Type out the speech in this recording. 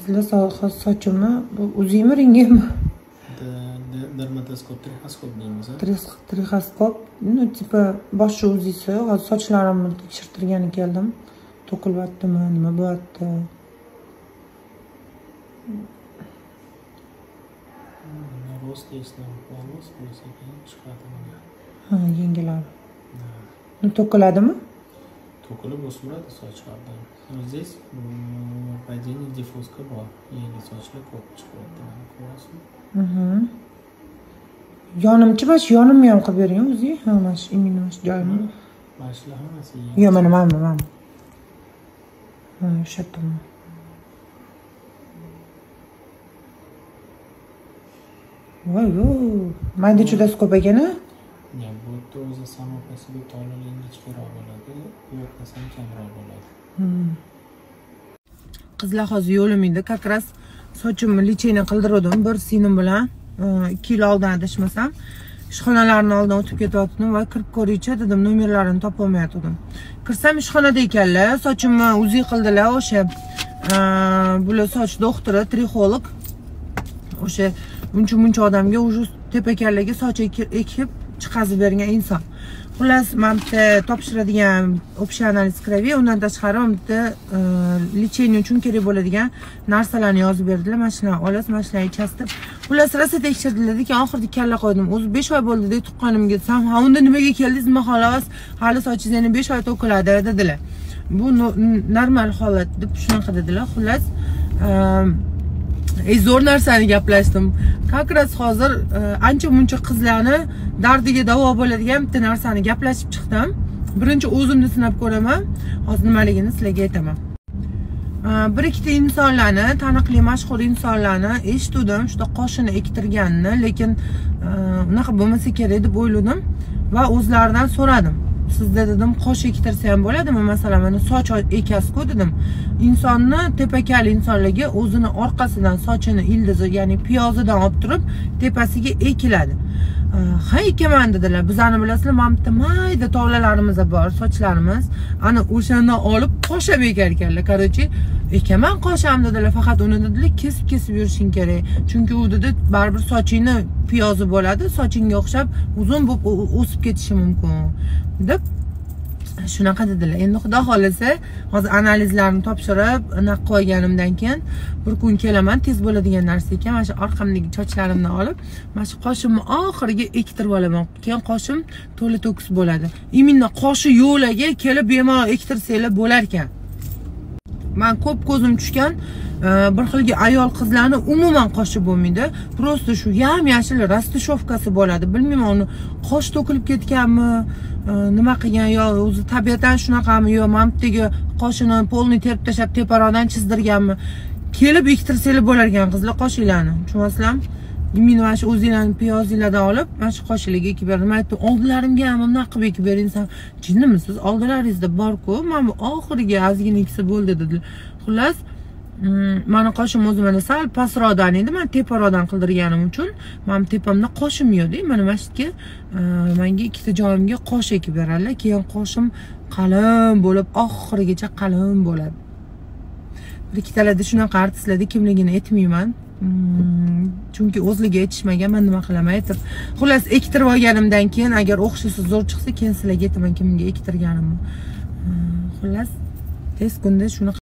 qizlar sochimni uziymi, ringimi? Dermatoskop, trixoskop deymiz. Trixoskop, ну tipa boshni uziysi, hozir sochlarimni tekshirtirgani keldim. To'kilyaptimi, nima bo'lyapti? Rost eslam qolmas, bo'lsa keyin chiqadi. Ha, yengilari. To'kiladimi? To'kilib o'smiradi sochlardan. Здесь падение диффузка bor. Yangi sochlar ko'p chiqyapti, mana ko'rasizmi? Yonimchi, mana shu yonimni ham qilib bering o'zi. Ha, mana shu imini joyimni. Mana shular hammasi. Yo'q, mana. Ha, o'sha yerda. Voy, mayda chudasi ko'p ekan-a? Bu yerda o'zi samo по себе tolali ingichkaroq bo'ladi, bu yerda ham kamroq bo'ladi. Qizlar hozir yo'lim edi, как раз sochimni licheni qildirdim bir sinim bilan, 2 yil oldin adashmasam. Ishxonalarning oldidan o'tib ketayotdim va kirib ko'raycha dedim, nomerlarini topa olmayotdim. Kirsam ishxonada ekanlar, sochimni uziy qildilar, o'sha bular soch doktori, trixolog. O'sha buncha odamga уже tepakalarga soch ekib chiqazib bergan inson. Xullas, men bitta topshiradigan общий analiz kiraviy, undan tashqari bitta licheniya uchun kerak bo'ladigan narsalarni yozib berdilar. Mana shuni olasiz, mana shuni ichasiz deb. Xullas, rosa tekshirdilar, keyin oxirida kalla qo'ydim. O'zi 5 oy bo'ldi deb tuqqanimga desam, "Ha, unda nimaga keldingiz? Nima xolos? Hali sochingiz yana 5 oy to'kiladi" dedilar. Bu normal holat deb shunaqa dedilar. Xullas, zo'r narsani gaplashdim. Как раз hozir ancha-muncha qizlarni dardiga davo bo'ladigan bitta narsani gaplashib chiqdim. Birinchi o'zimni sinab ko'raman. Hozir nimaligini sizlarga aytaman. Bir ikkita insonlarni, taniqli mashhur insonlarni eshitdim, shunda qoshini ektirganini, lekin unaqa bo'lmasa kerak deb o'yladim va o'zlaridan so'radim. Sizda dedim, qosh ektirsa ham bo'ladimi? Masalan, mana soch ekasiz-ku dedim. Insonni tepakali insonlarga o'zini orqasidan sochini ildizi, ya'ni piyozidan olib turib, tepasiga ekiladi. Ha, ekaman dedilar. Bizani bilasizlar, mana bitta mayda tolalarimiz bor, sochlarimiz. Ana o'shandan olib qoshab ekar ekanlar. Qarochi, ekaman qosham dedilar, faqat uni dedilar kesib yurishing kerak. Chunki u dedi, baribir sochingni piyozi bo'ladi, sochingga o'xshab uzun bo'lib o'sib ketishi mumkin deb shunaqa dedilar. Endi xudo xolasa, hozir analizlarni topshirib, aniq qo'yganimdan keyin bir kun kelaman, tez bo'ladigan narsa ekan. Mana shu orqamdagi sochlarimni olib, mana shu qoshimni oxiriga ektirib olaman. Keyin qoshim to'la to'kis bo'ladi. Iminda qoshi yo'laga kelib bemalol ektirsanglar bo'lar ekan. Men ko'p ko'zim tushgan bir xilga ayol qizlarni umuman qoshi bo'lmaydi. Prosta shu yam-yashil rastashovkasi bo'ladi. Bilmayman, uni qosh to'kilib ketganmi, nima qilgan, yo o'zi tabiatan shunaqami, yo mamtdagi qoshini polni terib tashlab teparoqdan chizdirganmi. Kelib ektirsanglar bo'lar ekan qizlar qoshinglarni. Tushunasizlarmi? Mana shu o'zinglarni piyozinglardan olib, mana shu qoshinglarga ekib berdim. Men aytdim, oldlarimga ham bunday qilib ekib beringsan. Jinnimisiz? Oldilaringizda bor-ku, men bu oxiriga ozgina ikisi bo'ldi dedilar. Xullas, meni qoshim o'zi mana sal pastroqdan edi. Men teparoqdan qildirganim uchun, men tepamda qoshim yo'q-da. Mana masjidga menga ikkita joyimga qosh ekib beradilar. Keyin qoshim qalin bo'lib, oxirigacha qalin bo'ladi. Bir ikkitalarda shunaqa artistlarda kimligini aytmayman. Chunki o'zligi aytishmagan, men nima qilaman aytib. Xullas, ektirib olganimdan keyin agar o'xshasi zo'r chiqsa, keyin sizlarga aytaman kimga ektirganimni. Xullas, tez kunda shuni